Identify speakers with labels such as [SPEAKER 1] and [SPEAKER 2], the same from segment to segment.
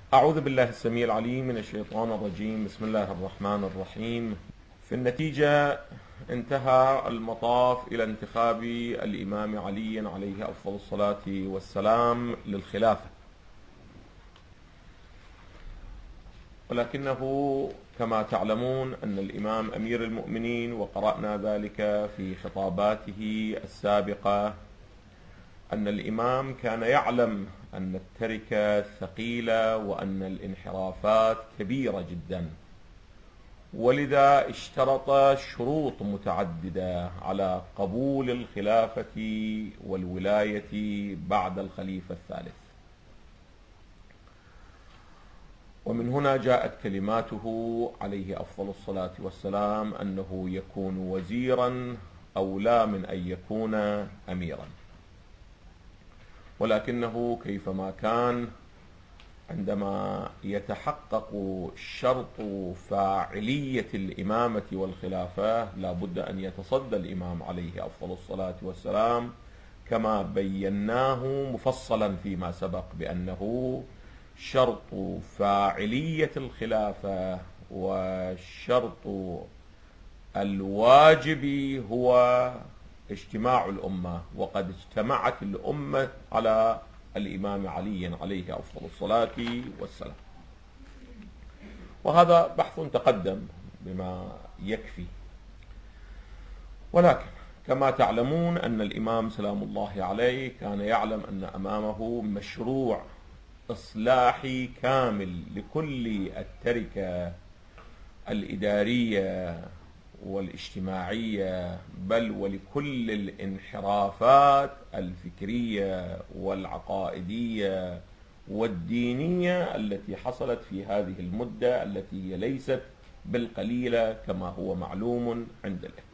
[SPEAKER 1] أعوذ بالله السميع العليم من الشيطان الرجيم. بسم الله الرحمن الرحيم. في النتيجة انتهى المطاف إلى انتخاب الإمام علي عليه أفضل الصلاة والسلام للخلافة، ولكنه كما تعلمون أن الإمام أمير المؤمنين، وقرأنا ذلك في خطاباته السابقة، أن الإمام كان يعلم أن التركة ثقيلة وأن الانحرافات كبيرة جدا، ولذا اشترط شروط متعددة على قبول الخلافة والولاية بعد الخليفة الثالث. ومن هنا جاءت كلماته عليه أفضل الصلاة والسلام أنه يكون وزيرا أولى من أن يكون أميرا. ولكنه كيفما كان، عندما يتحقق شرط فاعلية الإمامة والخلافة لا بد أن يتصدى الإمام عليه أفضل الصلاة والسلام، كما بيناه مفصلا فيما سبق بأنه شرط فاعلية الخلافة والشرط الواجب هو اجتماع الأمة، وقد اجتمعت الأمة على الإمام علي عليه أفضل الصلاة والسلام. وهذا بحث تقدم بما يكفي. ولكن كما تعلمون أن الإمام سلام الله عليه كان يعلم أن أمامه مشروع إصلاحي كامل لكل التركة الإدارية والاجتماعية، بل ولكل الانحرافات الفكرية والعقائدية والدينية التي حصلت في هذه المدة التي هي ليست بالقليلة كما هو معلوم عند الإخوة.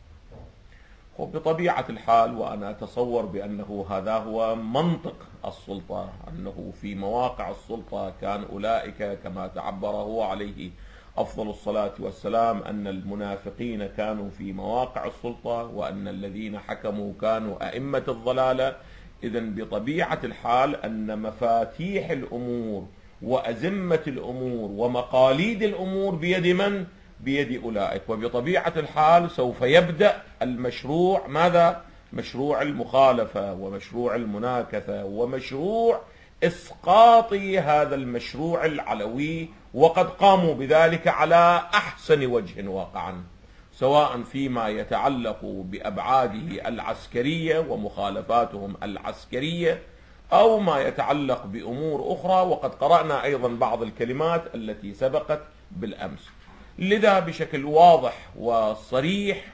[SPEAKER 1] وبطبيعة الحال، وأنا أتصور بأنه هذا هو منطق السلطة، أنه في مواقع السلطة كان أولئك كما تعبر هو عليه أفضل الصلاة والسلام أن المنافقين كانوا في مواقع السلطة، وأن الذين حكموا كانوا أئمة الضلالة. إذن بطبيعة الحال أن مفاتيح الأمور وأزمة الأمور ومقاليد الأمور بيد من؟ بيد أولئك. وبطبيعة الحال سوف يبدأ المشروع ماذا؟ مشروع المخالفة ومشروع المناكثة ومشروع إسقاط هذا المشروع العلوي، وقد قاموا بذلك على أحسن وجه واقعا، سواء فيما يتعلق بأبعاده العسكرية ومخالفاتهم العسكرية، أو ما يتعلق بأمور أخرى، وقد قرأنا أيضا بعض الكلمات التي سبقت بالأمس. لذا بشكل واضح وصريح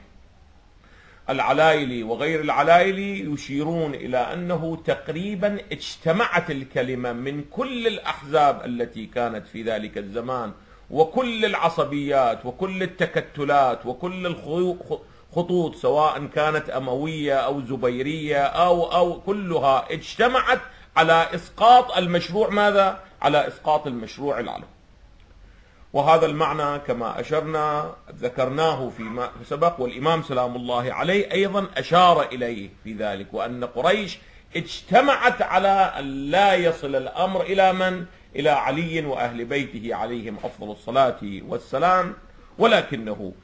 [SPEAKER 1] العلايلي وغير العلايلي يشيرون إلى أنه تقريبا اجتمعت الكلمة من كل الأحزاب التي كانت في ذلك الزمان، وكل العصبيات وكل التكتلات وكل الخطوط، سواء كانت أموية أو زبيرية أو كلها اجتمعت على إسقاط المشروع ماذا؟ على إسقاط المشروع العلوي. وهذا المعنى كما أشرنا ذكرناه فيما سبق، والإمام سلام الله عليه أيضا أشار إليه في ذلك، وأن قريش اجتمعت على أن لا يصل الأمر إلى من؟ إلى علي وأهل بيته عليهم أفضل الصلاة والسلام. ولكنه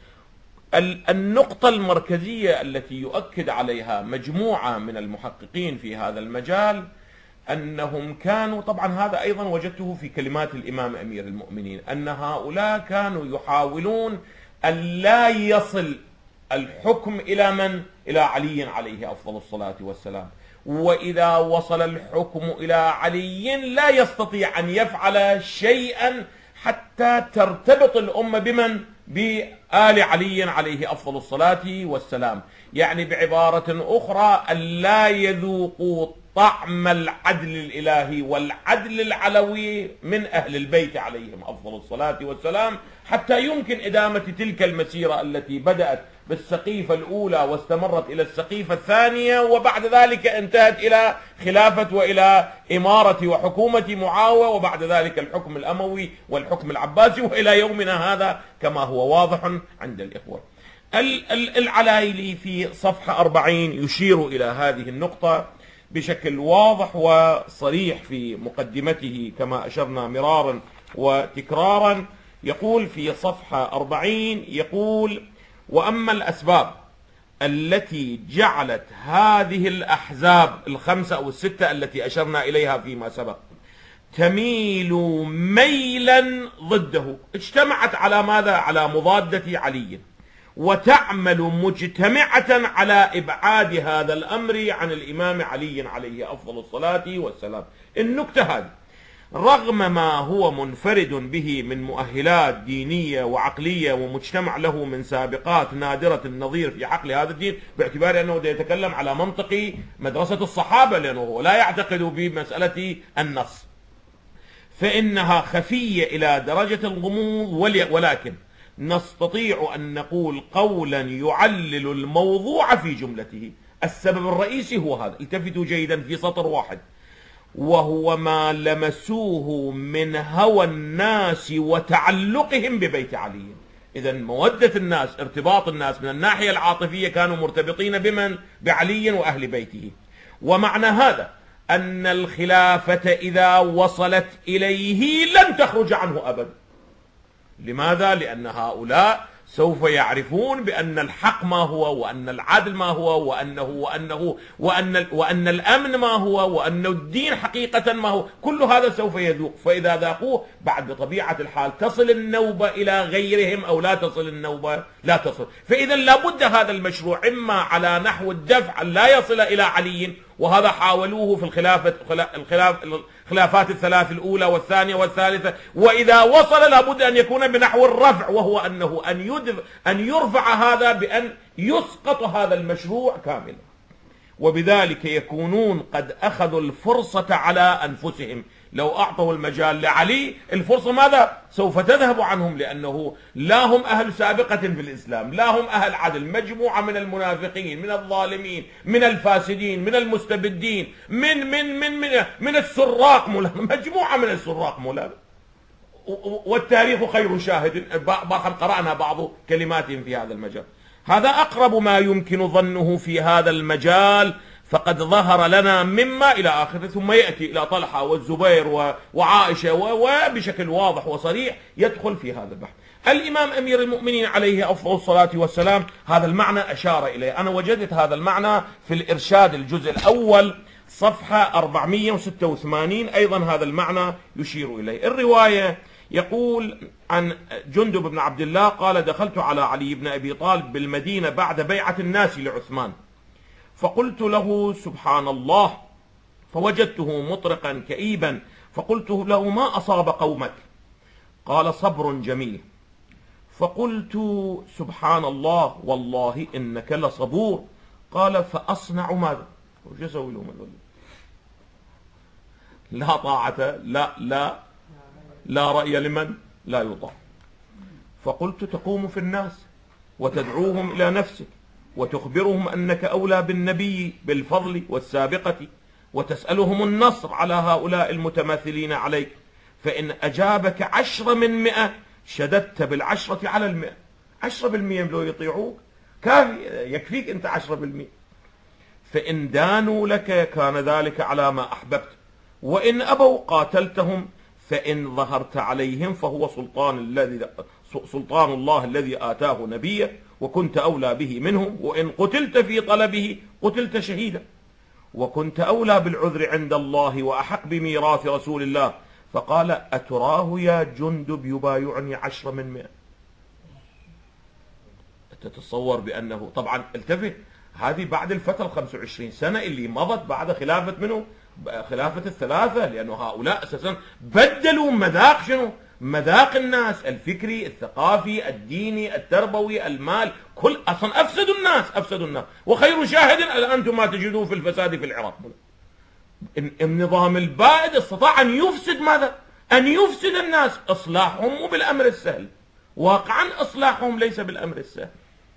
[SPEAKER 1] النقطة المركزية التي يؤكد عليها مجموعة من المحققين في هذا المجال أنهم كانوا، طبعا هذا أيضا وجدته في كلمات الإمام أمير المؤمنين، أن هؤلاء كانوا يحاولون أن لا يصل الحكم إلى من؟ إلى علي عليه أفضل الصلاة والسلام. وإذا وصل الحكم إلى علي لا يستطيع أن يفعل شيئا حتى ترتبط الأمة بمن؟ بآل علي عليه أفضل الصلاة والسلام. يعني بعبارة أخرى أن لا يذوقوا طعم العدل الإلهي والعدل العلوي من أهل البيت عليهم أفضل الصلاة والسلام، حتى يمكن إدامة تلك المسيرة التي بدأت بالسقيفة الأولى واستمرت إلى السقيفة الثانية، وبعد ذلك انتهت إلى خلافة وإلى إمارة وحكومة معاوية، وبعد ذلك الحكم الأموي والحكم العباسي، وإلى يومنا هذا كما هو واضح عند الإخوة. العلايلي في صفحة 40 يشير إلى هذه النقطة بشكل واضح وصريح في مقدمته كما أشرنا مرارا وتكرارا. يقول في صفحة 40 يقول: وأما الأسباب التي جعلت هذه الأحزاب الخمسة أو الستة التي أشرنا إليها فيما سبق تميل ميلا ضده، اجتمعت على ماذا؟ على مضادة علي، وتعمل مجتمعة على إبعاد هذا الأمر عن الإمام علي عليه أفضل الصلاة والسلام. النكتة هذه رغم ما هو منفرد به من مؤهلات دينية وعقلية ومجتمع له من سابقات نادرة النظير في عقل هذا الدين، باعتبار أنه يتكلم على منطق مدرسة الصحابة لأنه هو لا يعتقد بمسألة النص، فإنها خفية إلى درجة الغموض، ولكن نستطيع أن نقول قولا يعلل الموضوع في جملته. السبب الرئيسي هو هذا، التفتوا جيدا في سطر واحد: وهو ما لمسوه من هوى الناس وتعلقهم ببيت علي. إذا مودة الناس، ارتباط الناس من الناحية العاطفية كانوا مرتبطين بمن؟ بعلي وأهل بيته. ومعنى هذا أن الخلافة إذا وصلت إليه لن تخرج عنه أبدا. لماذا؟ لأن هؤلاء سوف يعرفون بأن الحق ما هو، وأن العدل ما هو، وأن الأمن ما هو، وأن الدين حقيقة ما هو. كل هذا سوف يذوق، فإذا ذاقوه بعد بطبيعة الحال تصل النوبة إلى غيرهم أو لا تصل النوبة، لا تصل. فإذا لابد هذا المشروع إما على نحو الدفع لا يصل إلى علي، وهذا حاولوه في الخلافات الثلاث الأولى والثانية والثالثة، وإذا وصل لابد أن يكون بنحو الرفع، وهو أنه أن يرفع هذا بأن يسقط هذا المشروع كاملا. وبذلك يكونون قد أخذوا الفرصة على أنفسهم. لو أعطوا المجال لعلي الفرصة ماذا؟ سوف تذهب عنهم، لأنه لا هم أهل سابقة في الإسلام، لا هم أهل عدل، مجموعة من المنافقين، من الظالمين، من الفاسدين، من المستبدين، من السراق، مجموعة من السراق مولانا، والتاريخ خير شاهد، قرأنا بعض كلماتهم في هذا المجال. هذا أقرب ما يمكن ظنه في هذا المجال، فقد ظهر لنا مما إلى آخره، ثم يأتي إلى طلحة والزبير وعائشة وبشكل واضح وصريح يدخل في هذا البحث. الإمام أمير المؤمنين عليه أفضل الصلاة والسلام هذا المعنى أشار إليه. أنا وجدت هذا المعنى في الإرشاد الجزء الأول صفحة 486، أيضا هذا المعنى يشير إليه. الرواية يقول عن جندب بن عبد الله قال: دخلت على علي بن أبي طالب بالمدينة بعد بيعة الناس لعثمان، فقلت له: سبحان الله، فوجدته مطرقا كئيبا، فقلت له: ما أصاب قومك؟ قال: صبر جميل. فقلت: سبحان الله، والله إنك لصبور. قال: فأصنع ماذا؟ وش يسوي لهم؟ لا طاعة، لا رأي لمن لا يطاع. فقلت: تقوم في الناس وتدعوهم إلى نفسك وتخبرهم أنك أولى بالنبي بالفضل والسابقة، وتسألهم النصر على هؤلاء المتماثلين عليك، فإن أجابك 10 من 100 شددت بالعشرة على 100. 10% لو يطيعوك كافي، يكفيك أنت 10%. فإن دانوا لك كان ذلك على ما أحببت، وإن أبوا قاتلتهم، فإن ظهرت عليهم فهو سلطان الله الذي آتاه نبيه، وكنت أولى به منهم، وإن قتلت في طلبه قتلت شهيدا، وكنت أولى بالعذر عند الله وأحق بميراث رسول الله. فقال: أتراه يا جندب يبايعني 10 من 100؟ تتصور بأنه طبعا التفت، هذه بعد الفترة 25 سنة اللي مضت بعد خلافة منه؟ خلافة الثلاثة، لأنه هؤلاء أساسا بدلوا مذاق شنو؟ مذاق الناس، الفكري، الثقافي، الديني، التربوي، المال، كل أصلا أفسدوا الناس. وخير شاهد أنتم ما تجدوه في الفساد في العراق. النظام البائد استطاع أن يفسد ماذا؟ أن يفسد الناس. إصلاحهم مو بالأمر السهل، واقعا إصلاحهم ليس بالأمر السهل.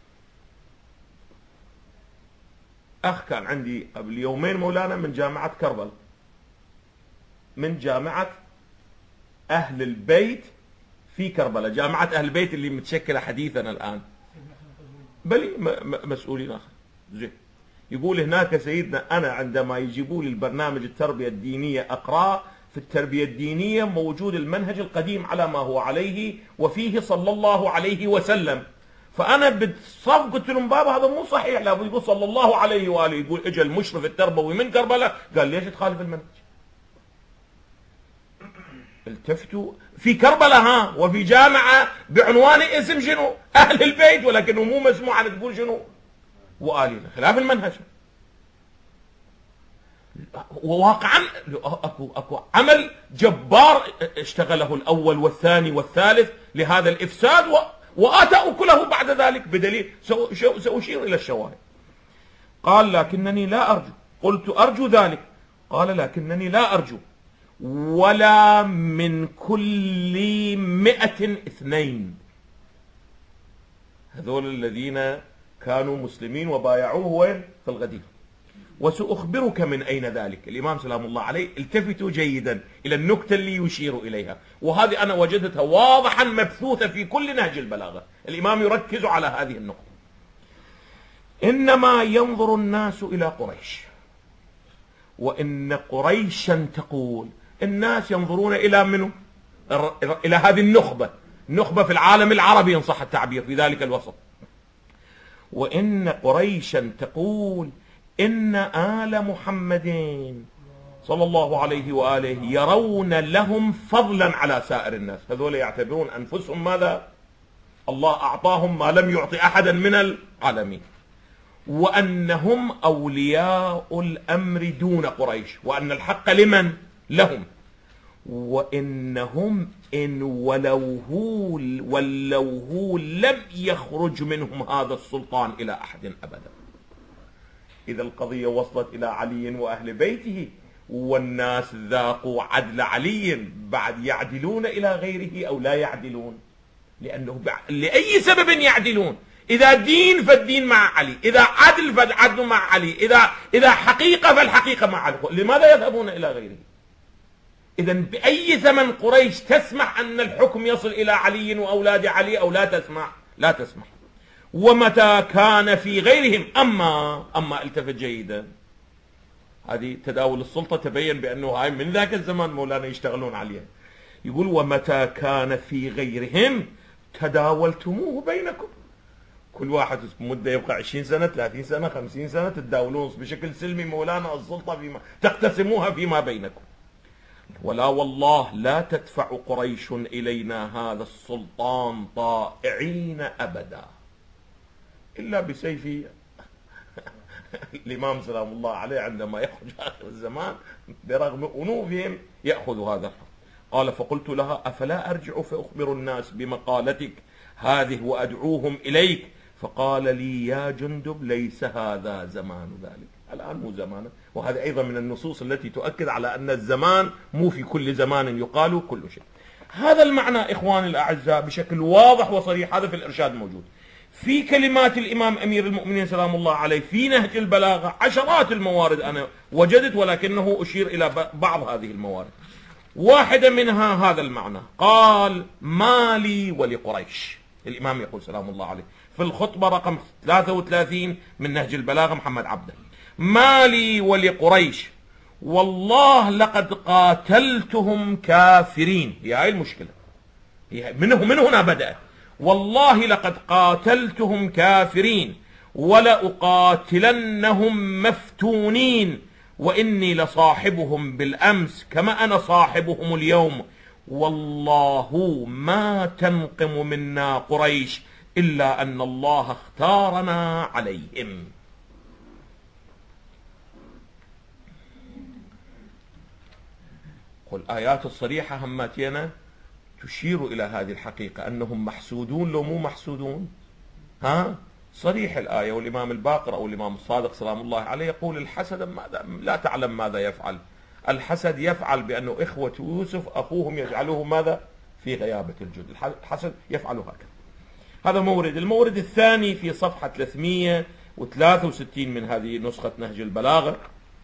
[SPEAKER 1] أخ كان عندي قبل يومين مولانا من جامعة كربلاء، من جامعة أهل البيت في كربلاء، جامعة أهل البيت اللي متشكلة حديثا الآن، بل مسؤولين آخر زين. يقول هناك سيدنا أنا عندما يجيبوا لي البرنامج التربية الدينية أقرأ، في التربية الدينية موجود المنهج القديم على ما هو عليه وفيه صلى الله عليه وسلم. فأنا بالصف قلت لهم بابا هذا مو صحيح، لا يقول صلى الله عليه وآله. يقول اجى المشرف التربوي من كربلاء قال ليش تخالف المنهج؟ التفتوا في كربلاء وفي جامعة بعنوان اسم شنو؟ أهل البيت، ولكنه مو مسموح أن تقول شنو؟ وآلنا، خلاف المنهج. وواقعا اكو عمل جبار اشتغله الاول والثاني والثالث لهذا الافساد واتى اكله بعد ذلك بدليل. ساشير الى الشواهد. قال لكنني لا ارجو. قلت ارجو ذلك. قال لكنني لا ارجو ولا من كل 100 2. هذول الذين كانوا مسلمين وبايعوه وين؟ في الغدير. وسأخبرك من أين ذلك. الإمام سلام الله عليه التفتوا جيدا إلى النكتة اللي يشير إليها، وهذه أنا وجدتها واضحا مبثوثة في كل نهج البلاغة. الإمام يركز على هذه النقطة. إنما ينظر الناس إلى قريش، وإن قريشا تقول. الناس ينظرون إلى منه؟ إلى هذه النخبة في العالم العربي إن صح التعبير في ذلك الوسط. وإن قريشا تقول إن آل محمد صلى الله عليه وآله يرون لهم فضلا على سائر الناس. هذول يعتبرون أنفسهم ماذا؟ الله أعطاهم ما لم يعطي أحدا من العالمين، وأنهم أولياء الأمر دون قريش، وأن الحق لمن؟ لهم. وإنهم إن ولوه لم يخرج منهم هذا السلطان إلى أحد أبدا. إذا القضية وصلت إلى علي وأهل بيته والناس ذاقوا عدل علي، بعد يعدلون إلى غيره أو لا يعدلون؟ لأنه لأي سبب يعدلون؟ إذا دين فالدين مع علي، إذا عدل فالعدل مع علي، إذا حقيقة فالحقيقة مع علي. لماذا يذهبون إلى غيره؟ إذا بأي زمن قريش تسمح أن الحكم يصل إلى علي وأولاد علي أو لا تسمح؟ لا تسمح. ومتى كان في غيرهم أما التفت جيدا، هذه تداول السلطة تبين بأنه هاي من ذاك الزمان مولانا يشتغلون عليها. يقول ومتى كان في غيرهم تداولتموه بينكم. كل واحد مدة يبقى 20 سنة 30 سنة 50 سنة تداولون بشكل سلمي مولانا السلطة فيما تقتسموها فيما بينكم. ولا والله لا تدفع قريش إلينا هذا السلطان طائعين أبدا إلا بسيف الإمام سلام الله عليه عندما يخرج آخر الزمان برغم أنوفهم يأخذ هذا الحكم. قال فقلت لها أفلا أرجع فأخبر الناس بمقالتك هذه وأدعوهم إليك؟ فقال لي يا جندب ليس هذا زمان ذلك، الآن مو زمانه. وهذا أيضا من النصوص التي تؤكد على أن الزمان مو في كل زمان يقال كل شيء. هذا المعنى إخواني الأعزاء بشكل واضح وصريح، هذا في الإرشاد موجود. في كلمات الإمام أمير المؤمنين سلام الله عليه في نهج البلاغة عشرات الموارد أنا وجدت، ولكنه أشير إلى بعض هذه الموارد. واحدة منها هذا المعنى، قال ما لي ولقريش. الإمام يقول سلام الله عليه في الخطبة رقم 33 من نهج البلاغة محمد عبده، ما لي ولقريش والله لقد قاتلتهم كافرين. هي المشكلة، من هنا بدأت. والله لقد قاتلتهم كافرين ولأقاتلنهم مفتونين، وإني لصاحبهم بالأمس كما أنا صاحبهم اليوم، والله ما تنقم منا قريش إلا أن الله اختارنا عليهم. والآيات الصريحة هماتينا تشير إلى هذه الحقيقة أنهم محسودون لو مو محسودون. صريح الآية. والإمام الباقر أو الإمام الصادق سلام الله عليه يقول الحسد ماذا لا تعلم ماذا يفعل. الحسد يفعل بأنه إخوة يوسف أخوهم يجعلوه ماذا في غيابة الجد. الحسد يفعل هكذا. هذا مورد. المورد الثاني في صفحة 363 من هذه نسخة نهج البلاغة.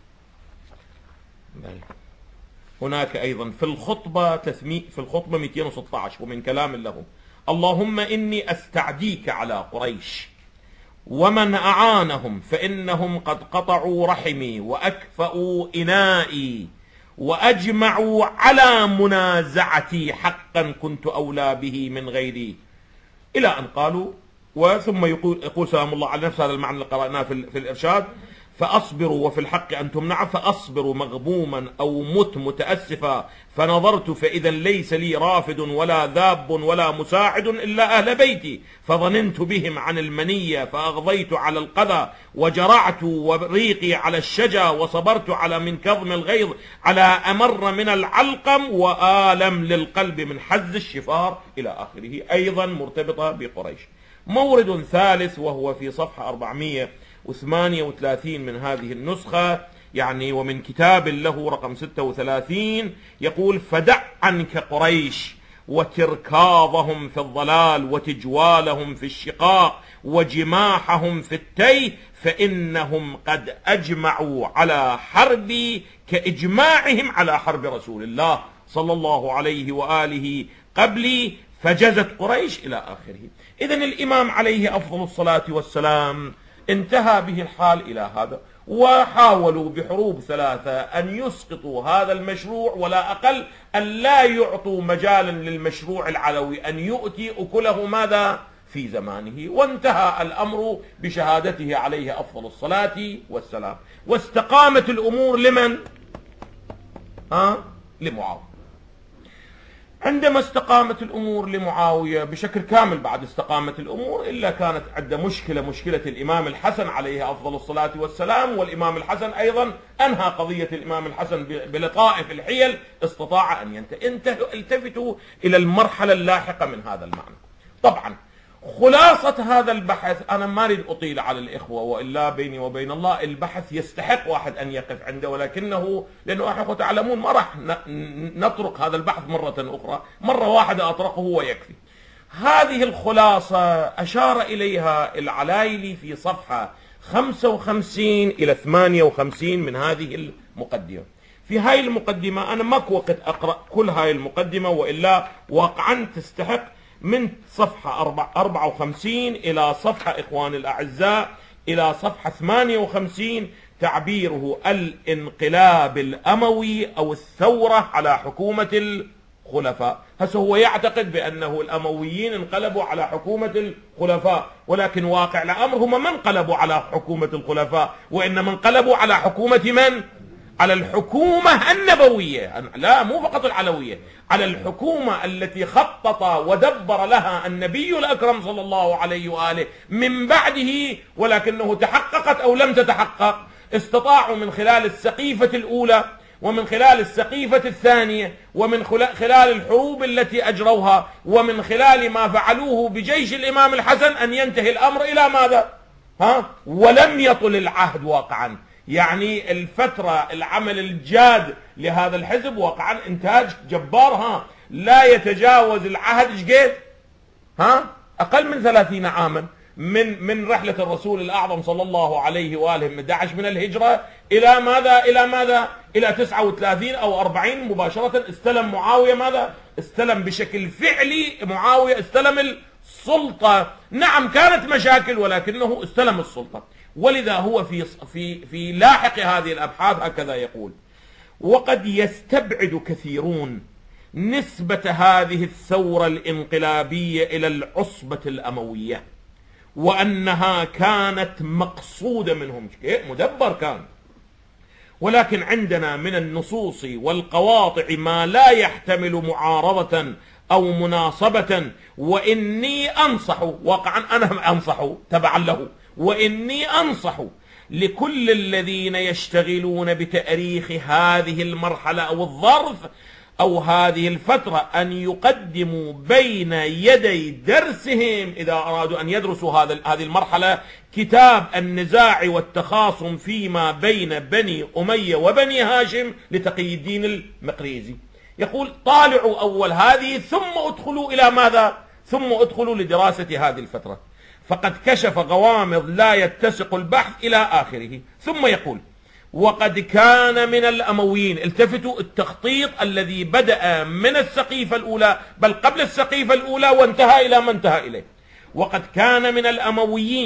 [SPEAKER 1] هناك أيضا في الخطبة 216 ومن كلام له اللهم إني أستعديك على قريش ومن أعانهم فإنهم قد قطعوا رحمي وأكفأوا إنائي وأجمعوا على منازعتي حقا كنت أولى به من غيري، إلى أن قالوا. وثم يقول سلام الله على نفس هذا المعنى اللي قرأناه في الإرشاد: فأصبروا وفي الحق أن تمنع، فأصبروا مغبوما أو مت متأسفا، فنظرت فإذا ليس لي رافد ولا ذاب ولا مساعد إلا أهل بيتي، فظننت بهم عن المنية فأغضيت على القذى وجرعت وريقي على الشجا وصبرت على من كظم الغيظ على أمر من العلقم وآلم للقلب من حز الشفار، إلى آخره، أيضا مرتبطة بقريش. مورد ثالث وهو في صفحة 438 من هذه النسخة، يعني ومن كتاب له رقم 36، يقول: فدع عنك قريش وتركاضهم في الضلال وتجوالهم في الشقاق وجماحهم في التيه، فإنهم قد أجمعوا على حربي كإجماعهم على حرب رسول الله صلى الله عليه وآله قبلي، فجزت قريش، إلى آخره. إذن الإمام عليه أفضل الصلاة والسلام انتهى به الحال إلى هذا، وحاولوا بحروب ثلاثة أن يسقطوا هذا المشروع، ولا أقل أن لا يعطوا مجالا للمشروع العلوي أن يؤتي أكله ماذا في زمانه، وانتهى الأمر بشهادته عليه أفضل الصلاة والسلام. واستقامت الأمور لمن؟ لمعاوية. عندما استقامت الأمور لمعاوية بشكل كامل، بعد استقامت الأمور، إلا كانت عنده مشكلة الإمام الحسن عليه أفضل الصلاة والسلام. والإمام الحسن أيضا أنهى قضية الإمام الحسن بلطائف الحيل، استطاع أن التفتوا إلى المرحلة اللاحقة من هذا المعنى. طبعا خلاصة هذا البحث، أنا ما أريد أطيل على الإخوة، وإلا بيني وبين الله البحث يستحق واحد أن يقف عنده، ولكنه لأنه أخوة تعلمون ما راح نطرق هذا البحث مرة أخرى، مرة واحدة أطرقه ويكفي. هذه الخلاصة أشار إليها العلايلي في صفحة 55 إلى 58 من هذه المقدمة. في هاي المقدمة أنا ماكو وقت أقرأ كل هاي المقدمة، وإلا واقعا تستحق من صفحة 54 إلى صفحة إخوان الأعزاء إلى صفحة 58 تعبيره الانقلاب الأموي أو الثورة على حكومة الخلفاء. هسه هو يعتقد بأنه الأمويين انقلبوا على حكومة الخلفاء، ولكن واقع الأمر هم ما انقلبوا على حكومة الخلفاء، وإنما انقلبوا على حكومة من؟ على الحكومة النبوية، لا مو فقط العلوية، على الحكومة التي خطط ودبر لها النبي الأكرم صلى الله عليه وآله من بعده، ولكنه تحققت أو لم تتحقق. استطاعوا من خلال السقيفة الأولى ومن خلال السقيفة الثانية ومن خلال الحروب التي أجروها ومن خلال ما فعلوه بجيش الإمام الحسن أن ينتهي الأمر إلى ماذا؟ ولم يطل العهد واقعا، يعني الفترة العمل الجاد لهذا الحزب واقعا إنتاج جبار، لا يتجاوز العهد إيش أقل من 30 عاما من رحلة الرسول الأعظم صلى الله عليه وآله من 11 من الهجرة إلى ماذا إلى 39 أو 40 مباشرة استلم معاوية ماذا؟ استلم بشكل فعلي، معاوية استلم السلطة. نعم كانت مشاكل ولكنه استلم السلطة. ولذا هو في لاحق هذه الأبحاث هكذا يقول: وقد يستبعد كثيرون نسبة هذه الثورة الانقلابية إلى العصبة الأموية، وأنها كانت مقصودة منهم، مدبر كان، ولكن عندنا من النصوص والقواطع ما لا يحتمل معارضة أو مناصبة، وإني أنصح، واقعا أنا أنصح تبعا له، وإني أنصح لكل الذين يشتغلون بتأريخ هذه المرحلة أو الظرف أو هذه الفترة أن يقدموا بين يدي درسهم إذا أرادوا أن يدرسوا هذه المرحلة كتاب النزاع والتخاصم فيما بين بني أمية وبني هاشم لتقي الدين المقريزي. يقول: طالعوا أول هذه ثم ادخلوا إلى ماذا؟ ثم ادخلوا لدراسة هذه الفترة، فقد كشف غوامض لا يتسق البحث إلى آخره. ثم يقول: وقد كان من الأمويين، التفتوا، التخطيط الذي بدأ من السقيفة الأولى بل قبل السقيفة الأولى وانتهى إلى ما انتهى إليه، وقد كان من الأمويين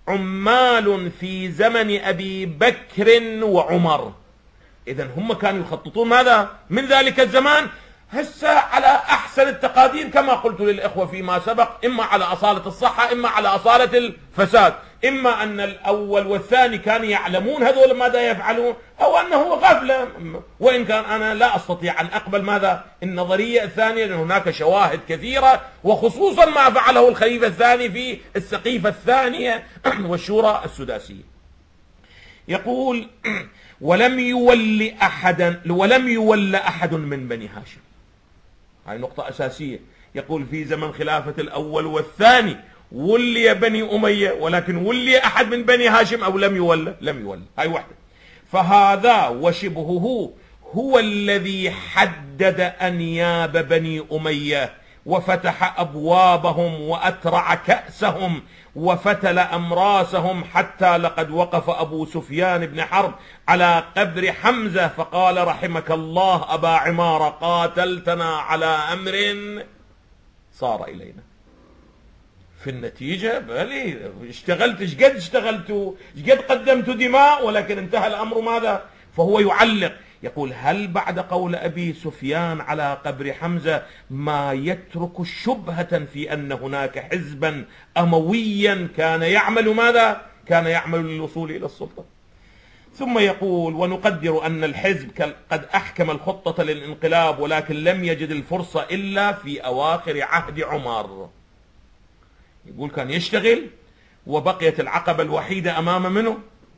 [SPEAKER 1] عمال في زمن أبي بكر وعمر. إذن هم كانوا يخططون ماذا من ذلك الزمان هسه على أحسن التقادير كما قلت للإخوة فيما سبق، إما على أصالة الصحة إما على أصالة الفساد، إما أن الأول والثاني كانوا يعلمون هذول ماذا يفعلون أو أنه غفلة. وإن كان أنا لا أستطيع أن أقبل ماذا النظرية الثانية، لأن هناك شواهد كثيرة، وخصوصا ما فعله الخليفة الثاني في السقيفة الثانية والشورى السداسية. يقول ولم يول أحد من بني هاشم. هاي نقطة أساسية. يقول في زمن خلافة الأول والثاني ولي بني أمية، ولكن ولي أحد من بني هاشم أو لم يولى؟ لم يولى. هاي واحدة. فهذا وشبهه هو الذي حدد أنياب بني أمية وفتح أبوابهم وأترع كأسهم وفتل أمراسهم، حتى لقد وقف أبو سفيان بن حرب على قبر حمزة فقال رحمك الله أبا عمارة قاتلتنا على أمر صار إلينا. في النتيجة بلي اشتغلت، اشقد قدمت دماء، ولكن انتهى الأمر ماذا؟ فهو يعلق يقول هل بعد قول أبي سفيان على قبر حمزة ما يترك شبهة في أن هناك حزبا أمويا كان يعمل ماذا؟ كان يعمل للوصول إلى السلطة. ثم يقول ونقدر أن الحزب قد أحكم الخطة للانقلاب، ولكن لم يجد الفرصة إلا في أواخر عهد عمر. يقول كان يشتغل وبقيت العقبة الوحيدة أمام منه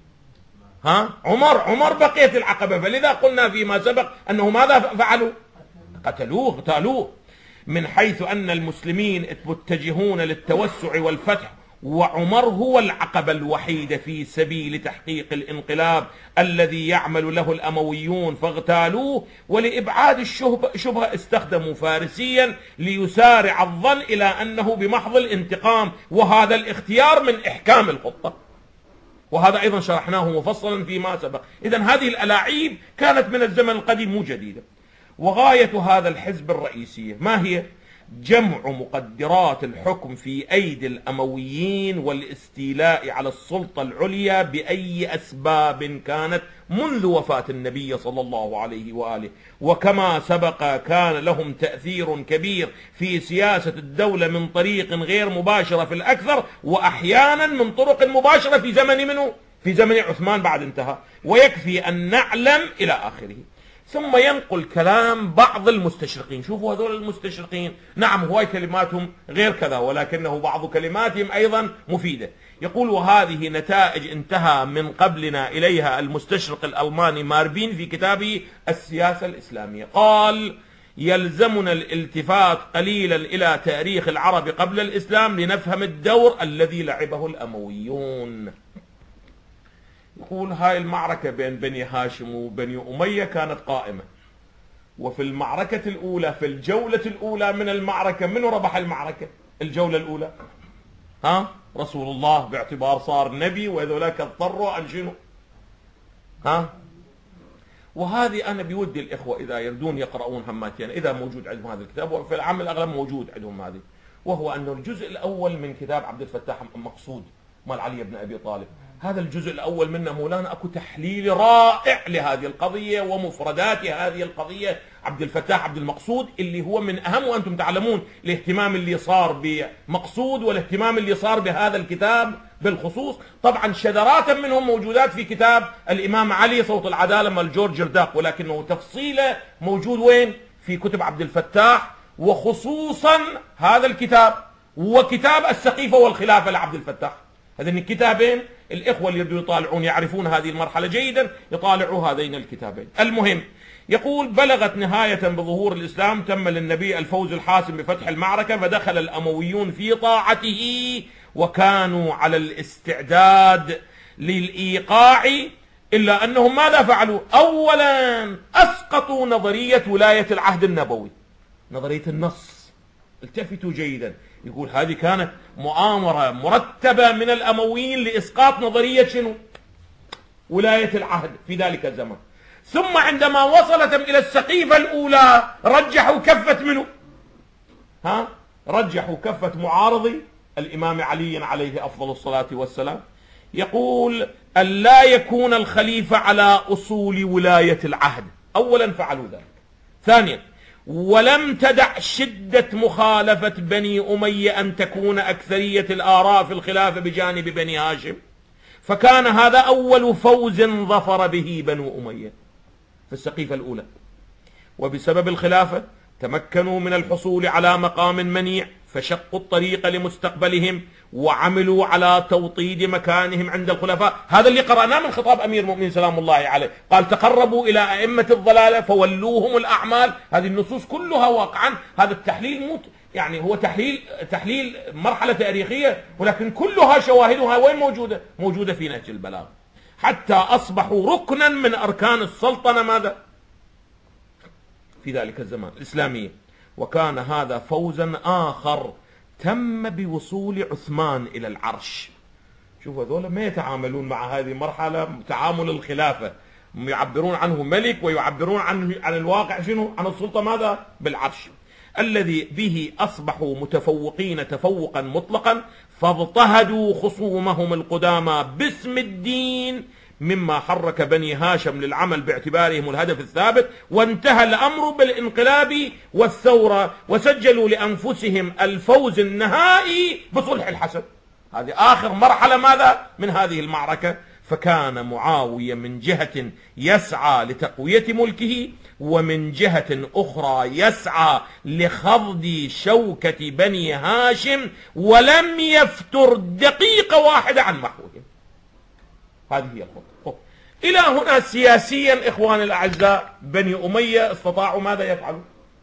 [SPEAKER 1] عمر بقيت العقبة، فلذا قلنا فيما سبق أنه ماذا فعلوا؟ قتلوه، من حيث أن المسلمين متجهون للتوسع والفتح، وعمر هو العقبة الوحيدة في سبيل تحقيق الانقلاب الذي يعمل له الأمويون، فاغتالوه. ولإبعاد الشبهة استخدموا فارسيا ليسارع الظن إلى أنه بمحض الانتقام، وهذا الاختيار من إحكام الخطة، وهذا أيضا شرحناه مفصلا فيما سبق. إذن هذه الألاعيب كانت من الزمن القديم مو جديدة. وغاية هذا الحزب الرئيسية ما هي؟ جمع مقدرات الحكم في أيدي الأمويين والاستيلاء على السلطة العليا بأي أسباب كانت منذ وفاة النبي صلى الله عليه وآله. وكما سبق كان لهم تأثير كبير في سياسة الدولة من طريق غير مباشرة في الأكثر، وأحيانا من طرق مباشرة في زمن منه؟ في زمن عثمان بعد انتهى. ويكفي أن نعلم إلى آخره. ثم ينقل كلام بعض المستشرقين. شوفوا هذول المستشرقين، نعم هواي كلماتهم غير كذا، ولكنه بعض كلماتهم أيضا مفيدة. يقول وهذه نتائج انتهى من قبلنا إليها المستشرق الألماني ماربين في كتابه السياسة الإسلامية. قال يلزمنا الالتفات قليلا إلى تاريخ العرب قبل الإسلام لنفهم الدور الذي لعبه الأمويون. يقول هاي المعركة بين بني هاشم وبني أمية كانت قائمة، وفي المعركة الأولى في الجولة الأولى من المعركة من ربح المعركة؟ الجولة الأولى رسول الله، باعتبار صار نبي، وذولاك اضطروا أن شنو وهذه أنا بودي الإخوة إذا يردون يقرؤون هماتين إذا موجود عندهم هذا الكتاب، وفي العام الأغلب موجود عندهم هذه، وهو أنه الجزء الأول من كتاب عبد الفتاح مقصود مال علي بن أبي طالب، هذا الجزء الأول منه مولانا أكو تحليل رائع لهذه القضية ومفردات هذه القضية. عبد الفتاح عبد المقصود اللي هو من أهم، وأنتم تعلمون الاهتمام اللي صار بمقصود والاهتمام اللي صار بهذا الكتاب بالخصوص. طبعا شذرات منهم موجودات في كتاب الإمام علي صوت العدالة مال جورج رداق، ولكنه تفصيله موجود وين؟ في كتب عبد الفتاح، وخصوصا هذا الكتاب وكتاب السقيفة والخلافة لعبد الفتاح. هذين الكتابين الإخوة اللي يريدوا يطالعون يعرفون هذه المرحلة جيدا يطالعوا هذين الكتابين. المهم يقول بلغت نهاية بظهور الإسلام، تم للنبي الفوز الحاسم بفتح المعركة، فدخل الأمويون في طاعته وكانوا على الاستعداد للإيقاع، إلا أنهم ماذا فعلوا؟ أولا أسقطوا نظرية ولاية العهد النبوي، نظرية النص. التفتوا جيدا، يقول هذه كانت مؤامرة مرتبة من الأمويين لإسقاط نظرية شنو؟ ولاية العهد في ذلك الزمن. ثم عندما وصلت إلى السقيفة الأولى رجحوا كفة منه؟ رجحوا كفة معارضي الإمام علي عليه أفضل الصلاة والسلام. يقول أن لا يكون الخليفة على أصول ولاية العهد. أولا فعلوا ذلك. ثانيا ولم تدع شدة مخالفة بني أمية أن تكون أكثرية الآراء في الخلافة بجانب بني هاشم، فكان هذا أول فوز ظفر به بنو أمية في السقيفة الأولى. وبسبب الخلافة تمكنوا من الحصول على مقام منيع، فشقوا الطريق لمستقبلهم وعملوا على توطيد مكانهم عند الخلفاء. هذا اللي قرأناه من خطاب أمير المؤمنين سلام الله عليه، قال تقربوا إلى أئمة الضلالة فولوهم الأعمال. هذه النصوص كلها واقعا هذا التحليل يعني هو تحليل مرحلة تاريخية، ولكن كلها شواهدها وين موجودة؟ موجودة في نهج البلاغة، حتى أصبحوا ركنا من أركان السلطنة ماذا؟ في ذلك الزمان الإسلامية. وكان هذا فوزا آخر تم بوصول عثمان إلى العرش. شوفوا هذول ما يتعاملون مع هذه المرحلة تعامل الخلافة، يعبرون عنه ملك ويعبرون عنه عن الواقع شنو؟ عن السلطة ماذا؟ بالعرش، الذي به أصبحوا متفوقين تفوقا مطلقا، فاضطهدوا خصومهم القدامى باسم الدين، مما حرك بني هاشم للعمل باعتبارهم الهدف الثابت، وانتهى الأمر بالانقلاب والثورة، وسجلوا لأنفسهم الفوز النهائي بصلح الحسن. هذه آخر مرحلة ماذا؟ من هذه المعركة. فكان معاوية من جهة يسعى لتقوية ملكه، ومن جهة أخرى يسعى لخفض شوكة بني هاشم، ولم يفتر دقيقة واحدة عن محوهم. هذه هي الخطة. إلى هنا سياسيا إخواني الأعزاء بني أمية استطاعوا ماذا يفعلوا؟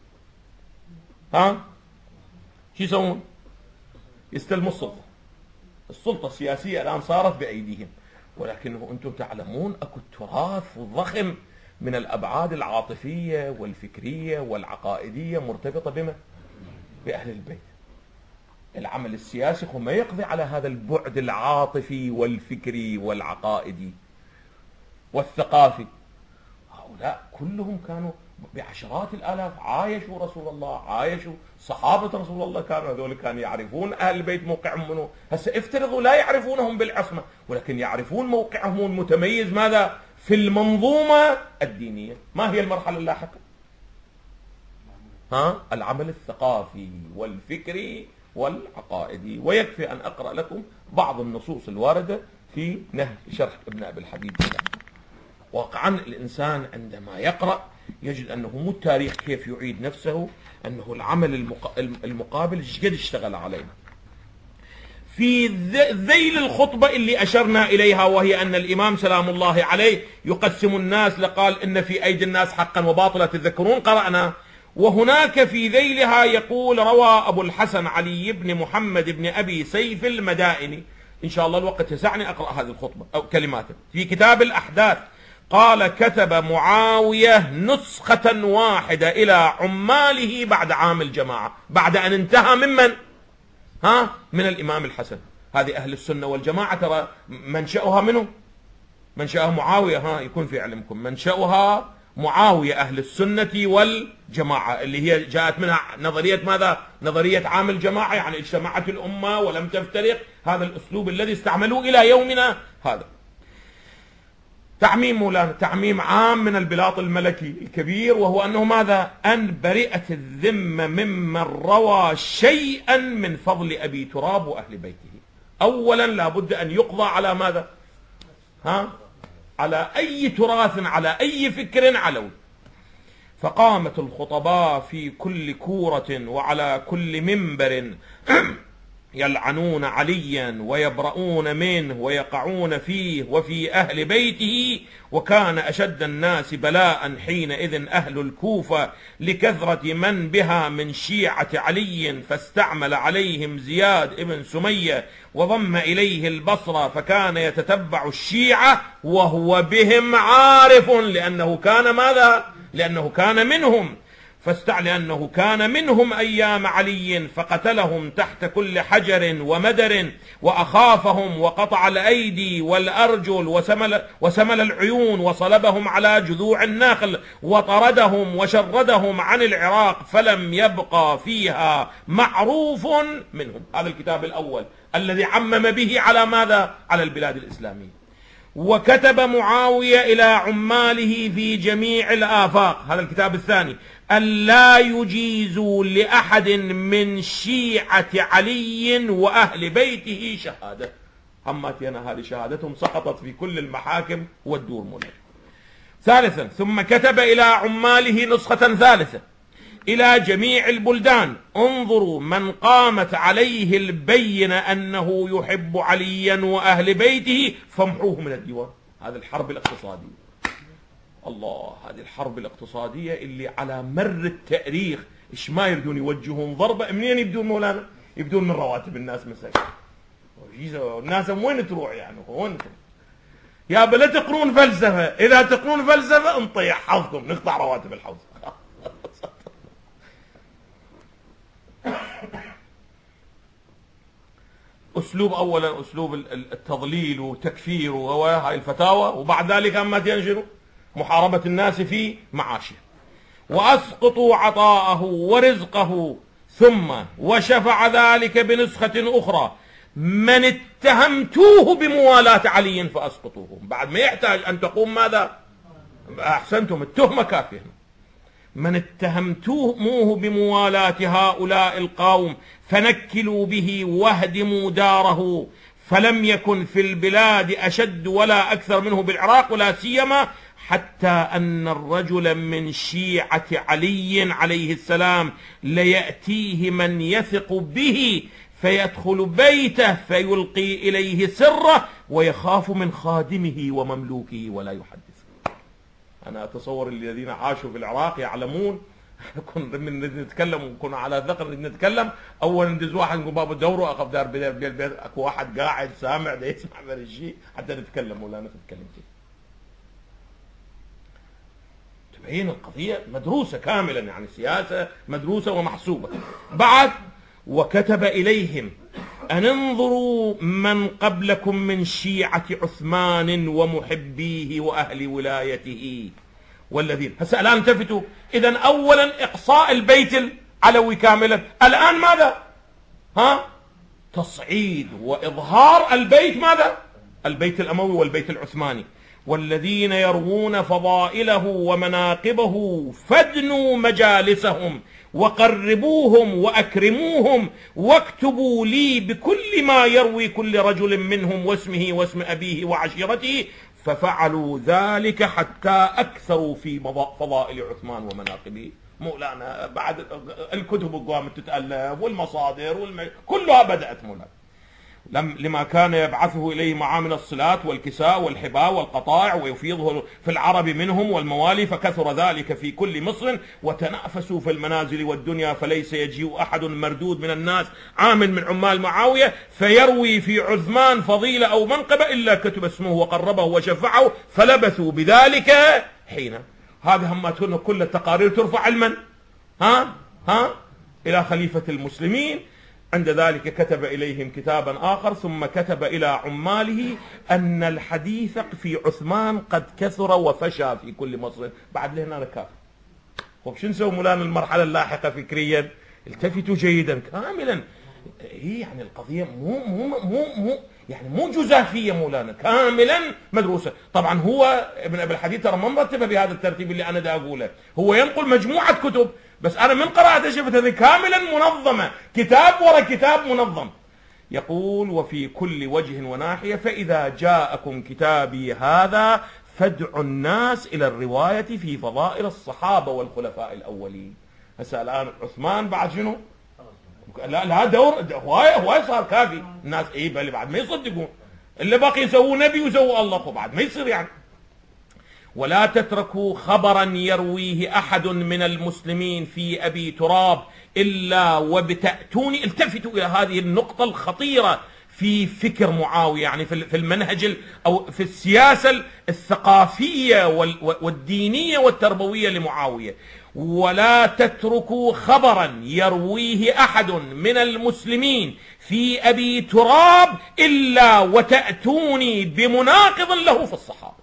[SPEAKER 1] شو يسوون؟ يستلموا السلطة. السلطة السياسية الآن صارت بأيديهم، ولكنه أنتم تعلمون أكو تراث ضخم من الأبعاد العاطفية والفكرية والعقائدية مرتبطة بما؟ بأهل البيت. العمل السياسي هو ما يقضي على هذا البعد العاطفي والفكري والعقائدي والثقافي. هؤلاء كلهم كانوا بعشرات الآلاف عايشوا رسول الله، عايشوا صحابة رسول الله، كانوا هذول كانوا يعرفون أهل البيت موقعهم منه. هسه افترضوا لا يعرفونهم بالعصمة، ولكن يعرفون موقعهم المتميز ماذا؟ في المنظومة الدينية. ما هي المرحلة اللاحقة؟ العمل الثقافي والفكري والعقائدي. ويكفي أن أقرأ لكم بعض النصوص الواردة في نهج شرح ابن أبي الحبيب. واقعا الإنسان عندما يقرأ يجد أنه مو التاريخ كيف يعيد نفسه، أنه العمل المقابل قد اشتغل عليه. في ذيل الخطبة اللي أشرنا إليها، وهي أن الإمام سلام الله عليه يقسم الناس، لقال إن في أيدي الناس حقا وباطلا، تذكرون قرأنا. وهناك في ذيلها يقول روى أبو الحسن علي بن محمد بن أبي سيف المدائني، إن شاء الله الوقت يسعني أقرأ هذه الخطبة أو كلماته، في كتاب الأحداث قال كتب معاوية نسخة واحدة إلى عماله بعد عام الجماعة، بعد أن انتهى ممن؟ من الإمام الحسن. هذه أهل السنة والجماعة ترى منشأها منه؟ منشأها معاوية. يكون في علمكم منشأها معاوية، أهل السنة والجماعة، اللي هي جاءت منها نظرية ماذا؟ نظرية عام الجماعة، يعني اجتمعت الأمة ولم تفترق. هذا الأسلوب الذي استعملوه إلى يومنا هذا. تعميم مولانا، تعميم عام من البلاط الملكي الكبير، وهو أنه ماذا؟ أن برئت الذمة ممن روى شيئا من فضل أبي تراب وأهل بيته. أولا لابد أن يقضى على ماذا؟ على أي تراث، على أي فكر علوي. فقامت الخطباء في كل كورة وعلى كل منبر يلعنون عليا ويبرؤون منه ويقعون فيه وفي أهل بيته. وكان أشد الناس بلاء حينئذ أهل الكوفة لكثرة من بها من شيعة علي، فاستعمل عليهم زياد ابن سمية وضم إليه البصرة، فكان يتتبع الشيعة وهو بهم عارف، لأنه كان ماذا؟ لأنه كان منهم. لأنه كان منهم أيام علي فقتلهم تحت كل حجر ومدر وأخافهم وقطع الأيدي والأرجل وسمل العيون وصلبهم على جذوع النخل وطردهم وشردهم عن العراق فلم يبقى فيها معروف منهم. هذا الكتاب الأول الذي عمم به على ماذا؟ على البلاد الإسلامية. وكتب معاوية إلى عماله في جميع الآفاق، هذا الكتاب الثاني، ألا يجيزوا لأحد من شيعة علي وأهل بيته شهادة. هماتنا هذه شهادتهم سقطت في كل المحاكم والدور مولانا. ثالثا، ثم كتب إلى عماله نسخة ثالثة إلى جميع البلدان: انظروا من قامت عليه البينة أنه يحب عليا وأهل بيته فامحوه من الديوان. هذه الحرب الاقتصادية، الله، هذه الحرب الاقتصادية اللي على مر التاريخ إيش ما يردون يوجهون ضربة. منين يبدون مولانا؟ يبدون من رواتب الناس مساكين. الناس وين تروح يعني؟ وين تروح؟ يا بلا تقرون فلسفة، إذا تقرون فلسفة نطيح حظكم، نقطع رواتب الحوض. أسلوب أولا أسلوب التضليل وتكفير وهاي الفتاوى، وبعد ذلك أما تنشروا محاربة الناس في معاشه. وأسقطوا عطاءه ورزقه، ثم وشفع ذلك بنسخة أخرى: من اتهمتوه بموالاة علي فأسقطوه. بعد ما يحتاج أن تقوم ماذا؟ أحسنتم، التهمة كافية. من اتهمتموه بموالاة هؤلاء القوم فنكلوا به واهدموا داره، فلم يكن في البلاد أشد ولا أكثر منه بالعراق، ولا سيما حتى أن الرجل من شيعة علي عليه السلام ليأتيه من يثق به فيدخل بيته فيلقي إليه سره ويخاف من خادمه ومملوكه ولا يحدث. أنا أتصور الذين عاشوا في العراق يعلمون، كنا من نتكلم وكنا على ذكر نتكلم، أول ندز واحد نقول باب الدور وأقف دار بالبيت، أكو واحد قاعد سامع ده يسمع من الشيء حتى نتكلم ولا نتكلم فيه. تبين القضية مدروسة كاملا، يعني سياسة مدروسة ومحسوبة. بعد وكتب إليهم أن انظروا من قبلكم من شيعة عثمان ومحبيه وأهل ولايته والذين. هسه الآن التفتوا، إذن أولا إقصاء البيت العلوي كاملا، الآن ماذا؟ تصعيد وإظهار البيت ماذا؟ البيت الأموي والبيت العثماني. والذين يروون فضائله ومناقبه فادنوا مجالسهم وقربوهم وأكرموهم واكتبوا لي بكل ما يروي كل رجل منهم واسمه واسم أبيه وعشيرته. ففعلوا ذلك حتى أكثروا في فضائل عثمان ومناقبه. مولانا بعد الكتب قامت تتألف والمصادر كلها بدأت مولانا، لما كان يبعثه إليه معامل الصلات والكساء والحباء والقطائع ويفيضه في العرب منهم والموالي، فكثر ذلك في كل مصر وتنافسوا في المنازل والدنيا، فليس يجيء أحد مردود من الناس عامل من عمال معاوية فيروي في عثمان فضيلة أو منقبة إلا كتب اسمه وقربه وشفعه، فلبثوا بذلك حين. هذه همتنا كل التقارير ترفع علما إلى خليفة المسلمين. عند ذلك كتب إليهم كتابا آخر، ثم كتب إلى عماله أن الحديث في عثمان قد كثر وفشى في كل مصر. بعد لهنا نكاف. وشو نسوي مولانا المرحلة اللاحقة فكريا؟ التفتوا جيدا كاملا. هي يعني القضية مو جزافية مولانا، كاملا مدروسة. طبعا هو ابن أبي الحديث ترى ما مرتبة بهذا الترتيب اللي أنا دا أقوله، هو ينقل مجموعة كتب، بس أنا من قرأت شفت هذه كاملا منظمة، كتاب ورا كتاب منظم. يقول: وفي كل وجه وناحية، فإذا جاءكم كتابي هذا فادعوا الناس إلى الرواية في فضائل الصحابة والخلفاء الأولين. هسه الآن عثمان بعد شنو؟ لا دور هواي صار كافي. الناس بل بعد ما يصدقون، اللي باقي يسووا نبي ويسووا الله، وبعد ما يصير يعني. ولا تتركوا خبرا يرويه أحد من المسلمين في أبي تراب إلا وبتأتوني. التفتوا إلى هذه النقطة الخطيرة في فكر معاوية، يعني في المنهج أو في السياسة الثقافية والدينية والتربوية لمعاوية. ولا تتركوا خبرا يرويه أحد من المسلمين في أبي تراب إلا وتأتوني بمناقض له في الصحابة.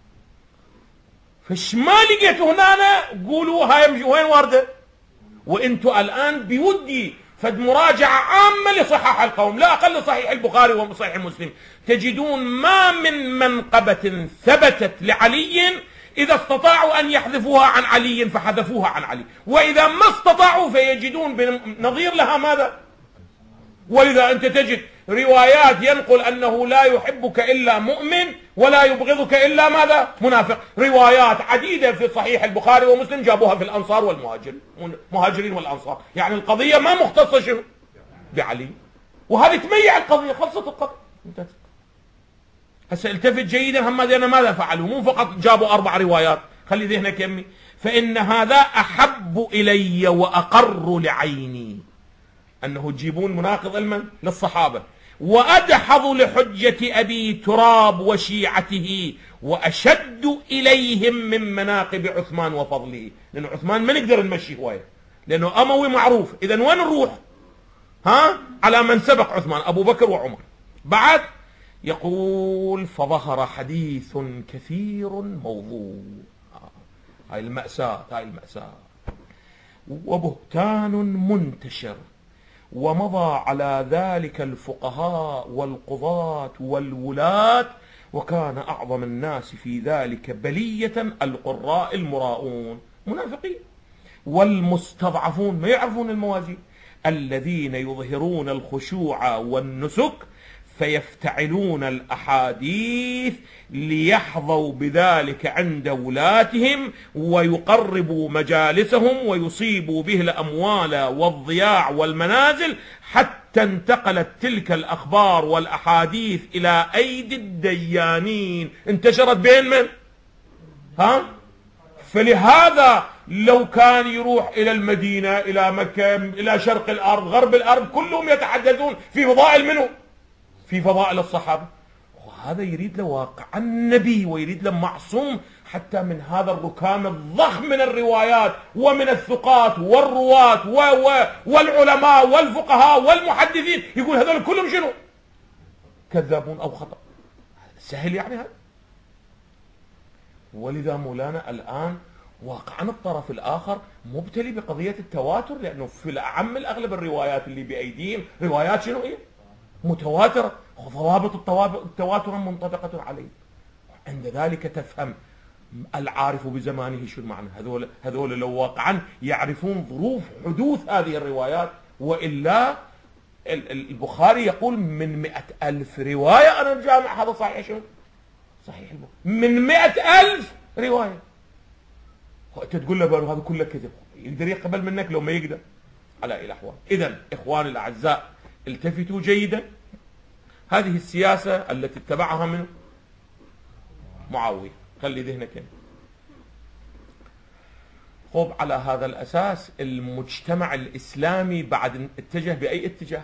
[SPEAKER 1] فش ما لقيته هنا قولوا هاي وين واردة. وانتوا الآن بودي فد مراجعة عامة لصحاح القوم، لا أقل صحيح البخاري وصحيح مسلم، تجدون ما من منقبة ثبتت لعلي إذا استطاعوا أن يحذفوها عن علي فحذفوها عن علي، وإذا ما استطاعوا فيجدون نظير لها ماذا. ولذا أنت تجد روايات ينقل أنه لا يحبك إلا مؤمن ولا يبغضك إلا ماذا؟ منافق. روايات عديدة في صحيح البخاري ومسلم جابوها في الأنصار والمهاجرين والأنصار. يعني القضية ما مختصة شنو؟ بعلي. وهذه تميع القضية، خلصت القضية. هسه التفت جيدا هم هذين ماذا فعلوا، مو فقط جابوا 4 روايات، خلي ذهنك يمي. فإن هذا أحب إلي وأقر لعيني أنه تجيبون مناقض المن للصحابة، وأدحض لحجة أبي تراب وشيعته، وأشد إليهم من مناقب عثمان وفضله. لأنه عثمان ما نقدر نمشي هواية لأنه أموي معروف. إذا وين نروح؟ على من سبق عثمان، أبو بكر وعمر. بعد يقول فظهر حديث كثير موضوع. هاي المأساة، هاي المأساة. وبهتان منتشر، ومضى على ذلك الفقهاء والقضاة والولاة، وكان أعظم الناس في ذلك بلية القراء المراؤون منافقين، والمستضعفون ما يعرفون الموازين، الذين يظهرون الخشوع والنسك فيفتعلون الأحاديث ليحظوا بذلك عند ولاتهم ويقربوا مجالسهم ويصيبوا به الأموال والضياع والمنازل، حتى انتقلت تلك الأخبار والأحاديث إلى أيدي الديانين. انتشرت بين من؟ فلهذا لو كان يروح إلى المدينة، إلى مكة، إلى شرق الأرض، غرب الأرض، كلهم يتحدثون في فضائل منه؟ في فضائل الصحابة. وهذا يريد له واقع النبي، ويريد له معصوم حتى من هذا الركام الضخم من الروايات ومن الثقات والرواة والعلماء والفقهاء والمحدثين، يقول هذول كلهم شنو؟ كذابون أو خطأ. سهل يعني هذا. ولذا مولانا الآن واقعا الطرف الآخر مبتلي بقضية التواتر، لأنه في الأعم الأغلب الروايات اللي بأيديهم روايات شنو هي؟ متواترة، ضوابط التواتر منطبقة عليه. عند ذلك تفهم العارف بزمانه شو المعنى. هذول لو واقعا يعرفون ظروف حدوث هذه الروايات، وإلا البخاري يقول من 100,000 رواية أنا الجامع هذا صحيح شنو؟ صحيح البخاري من 100,000 رواية. وأنت تقول له هذا كله كذب، يقدر يقبل منك لو ما يقدر على أي الأحوال. إذن إخواني الأعزاء التفتوا جيدا، هذه السياسة التي اتبعها من معاوية، خلي ذهنك هنا. خب على هذا الأساس المجتمع الإسلامي بعد اتجه بأي اتجاه؟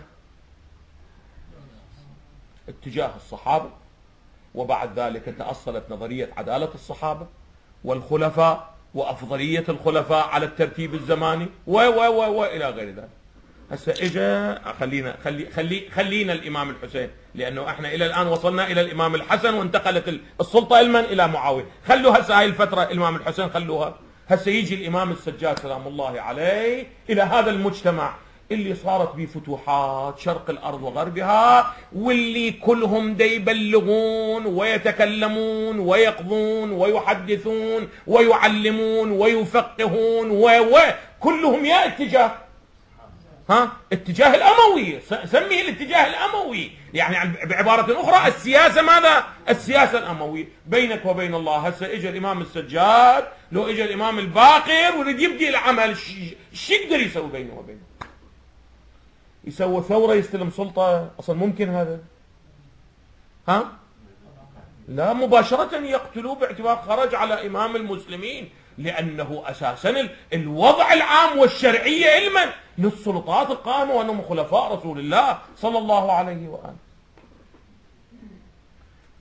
[SPEAKER 1] اتجاه الصحابة، وبعد ذلك تأصلت نظرية عدالة الصحابة والخلفاء وأفضلية الخلفاء على الترتيب الزماني وإلى غير ذلك. هسه اجا خلينا الامام الحسين، لانه احنا الى الان وصلنا الى الامام الحسن وانتقلت السلطه الى معاويه. خلوا هسه هاي الفتره الامام الحسين خلوها. هسه يجي الامام السجاد سلام الله عليه الى هذا المجتمع اللي صارت به فتوحات شرق الارض وغربها، واللي كلهم يبلغون ويتكلمون ويقضون ويحدثون ويعلمون ويفقهون وكلهم يا اتجاه اتجاه الأموي. سميه الاتجاه الأموي، يعني بعبارة أخرى السياسة ماذا؟ السياسة الأموية بينك وبين الله. هسه اجى الإمام السجاد، لو اجى الإمام الباقر ويريد يبدي العمل، شو يقدر يسوي بينه وبينه؟ يسوي ثورة يستلم سلطة؟ أصلا ممكن هذا؟ لا، مباشرة يقتلوه باعتبار خرج على إمام المسلمين، لأنه أساسا الوضع العام والشرعية علما للسلطات القائمة وأنهم خلفاء رسول الله صلى الله عليه وآله.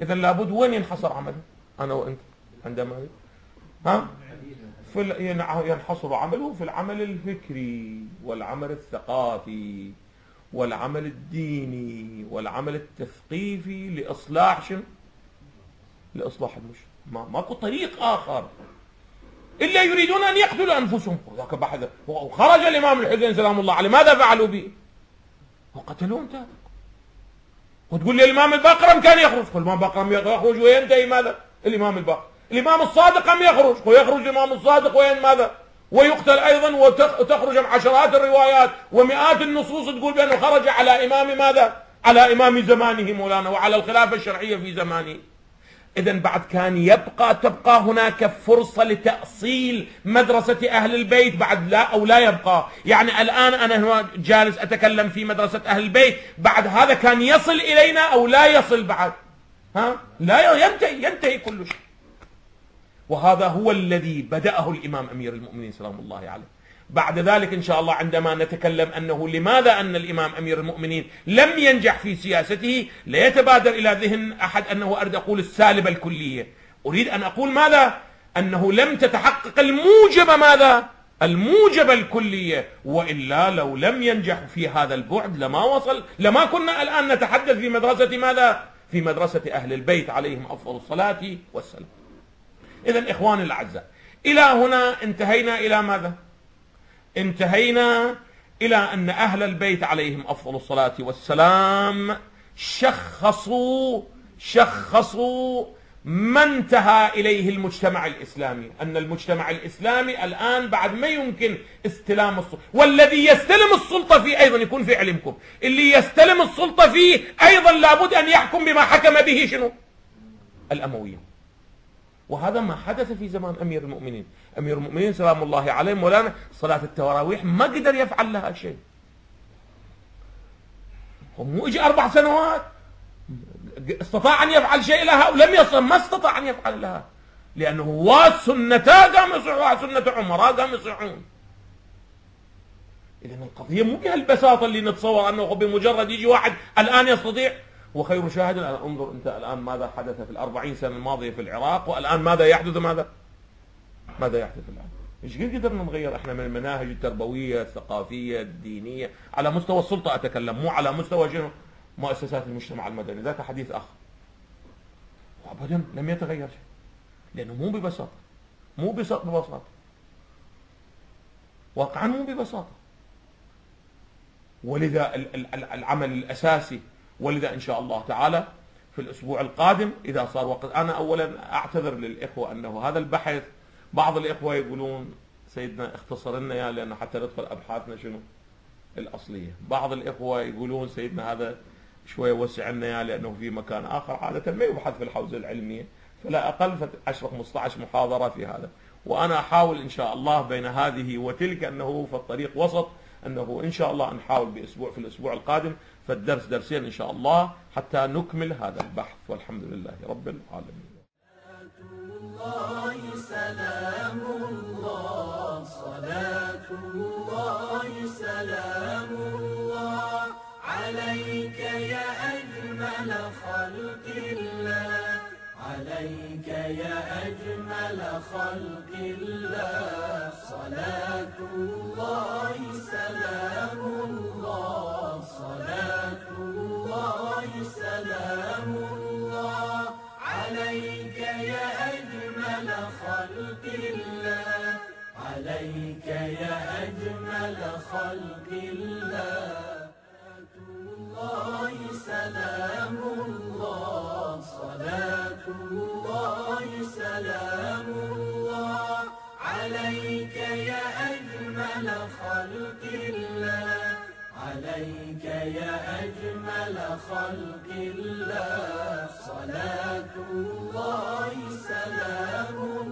[SPEAKER 1] إذا لابد وين ينحصر عمله؟ أنا وأنت عندما ينحصر عمله في العمل الفكري والعمل الثقافي والعمل الديني والعمل التثقيفي لإصلاح شنو؟ لإصلاح المجتمع. ماكو طريق آخر إلا يريدون أن يقتلوا أنفسهم. ذاك بحث وخرج الإمام الحسين سلام الله عليه، ماذا فعلوا به؟ وقتلوهم تابع. وتقول لي الإمام الباقر كان يخرج، الإمام الباقر يخرج وينتهي ماذا؟ الإمام الباقر. الإمام الصادق أم يخرج ويخرج الإمام الصادق وين ماذا؟ ويقتل أيضا، وتخرج عشرات الروايات ومئات النصوص تقول بأنه خرج على إمام ماذا؟ على إمام زمانه مولانا، وعلى الخلافة الشرعية في زمانه. إذن بعد كان تبقى هناك فرصة لتأصيل مدرسة أهل البيت بعد لا أو لا يبقى. يعني الآن أنا هنا جالس أتكلم في مدرسة أهل البيت، بعد هذا كان يصل إلينا أو لا يصل بعد؟ لا ينتهي كل شيء. وهذا هو الذي بدأه الإمام أمير المؤمنين سلام الله عليه. بعد ذلك إن شاء الله عندما نتكلم أنه لماذا أن الإمام أمير المؤمنين لم ينجح في سياسته، لا يتبادر إلى ذهن أحد أنه أريد أقول السالبة الكلية. أريد أن أقول ماذا؟ أنه لم تتحقق الموجبة ماذا؟ الموجبة الكلية. وإلا لو لم ينجح في هذا البعد لما كنا الآن نتحدث في مدرسة ماذا؟ في مدرسة أهل البيت عليهم أفضل الصلاة والسلام. إذن إخواني الأعزاء، إلى هنا انتهينا إلى ماذا؟ انتهينا إلى أن أهل البيت عليهم أفضل الصلاة والسلام شخصوا ما انتهى إليه المجتمع الإسلامي، أن المجتمع الإسلامي الآن بعد ما يمكن استلام السلطة، والذي يستلم السلطة فيه أيضا يكون في علمكم، اللي يستلم السلطة فيه أيضا لابد أن يحكم بما حكم به شنو؟ الأمويين. وهذا ما حدث في زمان أمير المؤمنين. أمير المؤمنين سلام الله عليه مولانا صلاة التراويح ما قدر يفعل لها شيء. مو اجى 4 سنوات استطاع أن يفعل شيء لها ولم يصل، ما استطاع أن يفعل لها، لأنه هو سنتا قام يصيحون، سنة عمراء قام يصيحون. إذن القضية مو بهالبساطة اللي نتصور أنه بمجرد يجي واحد الآن يستطيع. وخير شاهد الآن انظر أنت الآن ماذا حدث في 40 سنة الماضية في العراق، والآن ماذا يحدث ماذا يحدث الآن. ايش قدرنا نغير احنا من المناهج التربوية الثقافية الدينية على مستوى السلطة أتكلم، مو على مستوى شنو؟ مؤسسات المجتمع المدني. ذاك حديث آخر. وأبدا لم يتغير شيء، لأنه مو ببساطة واقعا مو ببساطة. ولذا العمل الأساسي، ولذا إن شاء الله تعالى في الأسبوع القادم إذا صار وقت، أنا أولا أعتذر للإخوة أنه هذا البحث بعض الإخوة يقولون سيدنا اختصر لنا إياه لأنه حتى ندخل أبحاثنا شنو الأصلية. بعض الإخوة يقولون سيدنا هذا شوية وسع لنا إياه لأنه في مكان آخر، عادة ما يبحث في الحوزة العلمية، فلا أقل 10-15 محاضرة في هذا. وأنا أحاول إن شاء الله بين هذه وتلك أنه في الطريق وسط، أنه إن شاء الله نحاول في الأسبوع القادم فالدرس درسين إن شاء الله حتى نكمل هذا البحث، والحمد لله رب العالمين.
[SPEAKER 2] سلام الله صلاة الله سلام الله عليك يا أجمل خلق الله، عليك يا أجمل خلق الله. صلاة الله سلام الله صلاة الله سلام الله عليك يا أجمل خلق الله، عليك يا أجمل خلق الله. الله سلام الله صلاة الله سلام الله عليك يا أجمل خلق الله، عليك يا أجمل خلق الله. صلاة الله سلام